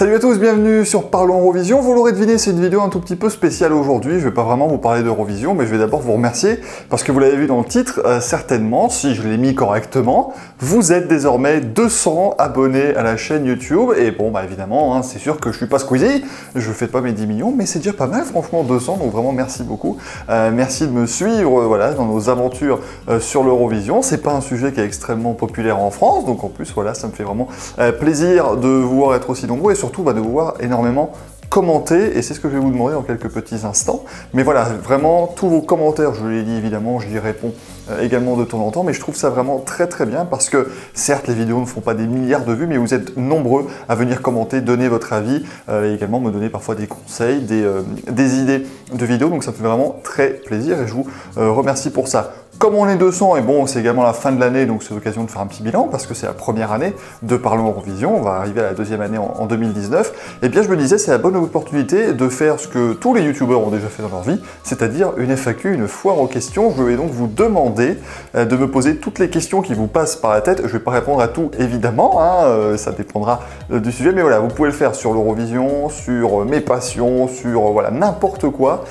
Salut à tous, bienvenue sur Parlons Eurovision. Vous l'aurez deviné, c'est une vidéo un tout petit peu spéciale aujourd'hui. Je vais pas vraiment vous parler d'Eurovision, mais je vais d'abord vous remercier parce que vous l'avez vu dans le titre, certainement, si je l'ai mis correctement, vous êtes désormais 200 abonnés à la chaîne YouTube. Et bon, bah évidemment, hein, c'est sûr que je suis pas Squeezie, je fais pas mes 10 millions, mais c'est déjà pas mal, franchement, 200. Donc vraiment, merci beaucoup. Merci de me suivre, voilà, dans nos aventures sur l'Eurovision. C'est pas un sujet qui est extrêmement populaire en France, donc en plus, voilà, ça me fait vraiment plaisir de vous voir être aussi nombreux et surtout de vous voir énormément commenter, et c'est ce que je vais vous demander dans quelques petits instants. Mais voilà, vraiment, tous vos commentaires, je l'ai dit évidemment, j'y réponds également de temps en temps, mais je trouve ça vraiment très très bien parce que certes, les vidéos ne font pas des milliards de vues, mais vous êtes nombreux à venir commenter, donner votre avis, et également me donner parfois des conseils, des idées de vidéos, donc ça me fait vraiment très plaisir et je vous remercie pour ça. Comme on est 200, et bon, c'est également la fin de l'année, donc c'est l'occasion de faire un petit bilan, parce que c'est la première année de Parlons Eurovision, on va arriver à la deuxième année en 2019, et bien je me disais, c'est la bonne opportunité de faire ce que tous les youtubeurs ont déjà fait dans leur vie, c'est-à-dire une FAQ, une foire aux questions. Je vais donc vous demander de me poser toutes les questions qui vous passent par la tête. Je ne vais pas répondre à tout, évidemment, hein, ça dépendra du sujet, mais voilà, vous pouvez le faire sur l'Eurovision, sur mes passions, sur voilà, n'importe quoi.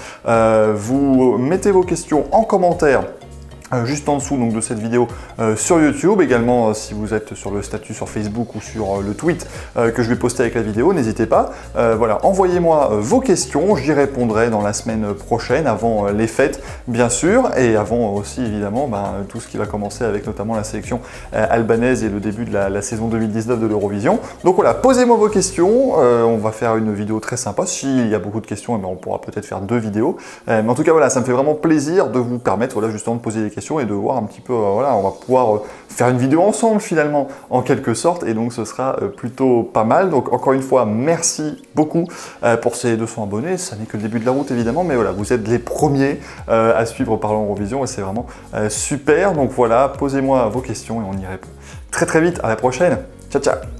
Vous mettez vos questions en commentaire juste en dessous donc, de cette vidéo sur YouTube, également si vous êtes sur le statut sur Facebook ou sur le tweet que je vais poster avec la vidéo, n'hésitez pas. Voilà, envoyez-moi vos questions, j'y répondrai dans la semaine prochaine, avant les fêtes bien sûr, et avant aussi évidemment tout ce qui va commencer avec notamment la sélection albanaise et le début de la saison 2019 de l'Eurovision. Donc voilà, posez-moi vos questions, on va faire une vidéo très sympa. S'il y a beaucoup de questions, on pourra peut-être faire 2 vidéos. Mais en tout cas voilà, ça me fait vraiment plaisir de vous permettre voilà, justement de poser des questions et de voir un petit peu, voilà, on va pouvoir faire une vidéo ensemble finalement, en quelque sorte, et donc ce sera plutôt pas mal. Donc encore une fois, merci beaucoup pour ces 200 abonnés, ça n'est que le début de la route évidemment, mais voilà, vous êtes les premiers à suivre Parlons Eurovision et c'est vraiment super. Donc voilà, posez-moi vos questions et on y répond très très vite. À la prochaine, ciao ciao.